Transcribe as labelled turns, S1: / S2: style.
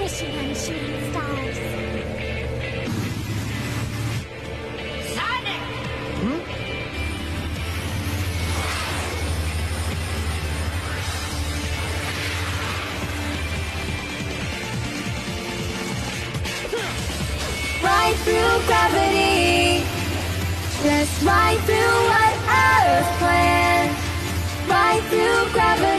S1: wishing on a shooting stars.
S2: Sonic!
S1: Right through gravity, just right through what Earth planned. Right through gravity.